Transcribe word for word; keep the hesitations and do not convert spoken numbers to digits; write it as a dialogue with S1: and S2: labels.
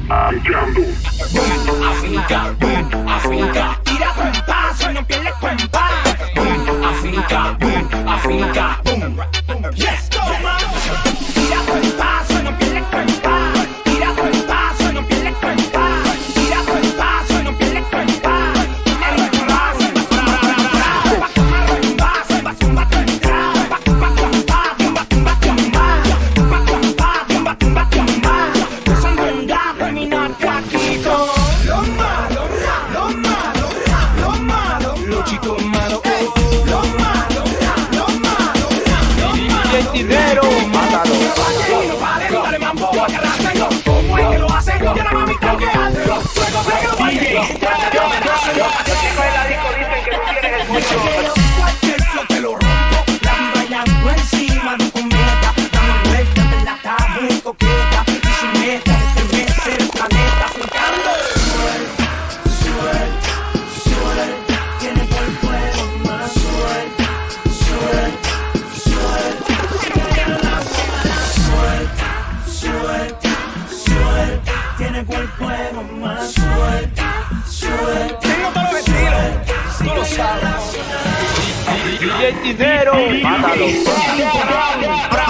S1: Boom, África, boom, África. Tira compás, no pierdes compás. Boom, África, boom, África, boom. Let's go, man. Tira compás, no pierdes compás. Tira compás, no pierdes compás. Tira compás, no pierdes compás.
S2: Dinero, mátalo.
S1: Dale mambo, agarráselo. ¿Cómo es que lo hace? Ya la mami creo que hazlo. Luego que lo baile. Eso te lo rompo. La bailando encima de un cometa. Dando vueltas de la tarde muy coqueta. Y su meta es estremecer el planeta africano. Suelta, suelta, suelta. Tiene cuerpo de más suelta, suelta, suelta. Suelta, suelta, tiene cuerpo de mamá. Suelta, suelta.
S2: Tengo todos los estilos, tú lo sabes. D J Dinero, mátalo.